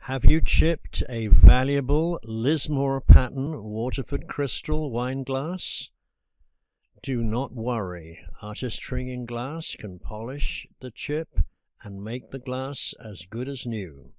Have you chipped a valuable Lismore pattern Waterford crystal wine glass? Do not worry, Artistry in glass can polish the chip and make the glass as good as new.